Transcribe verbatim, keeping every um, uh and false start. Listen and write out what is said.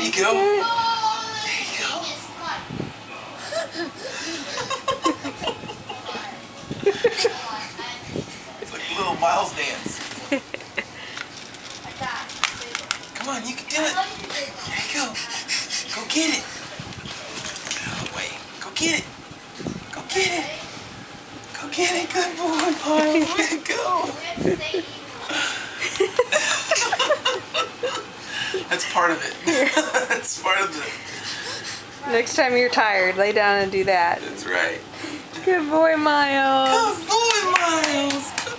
you go. There you go. It's like a little Miles dance. Come on, you can do it. There you go. Go get it. Oh, wait. Go get it. Go get it. Go get it. Good boy, Miles. Way to go. That's part of it. That's part of it. Next time you're tired, lay down and do that. That's right. Good boy, Miles. Good boy, Miles.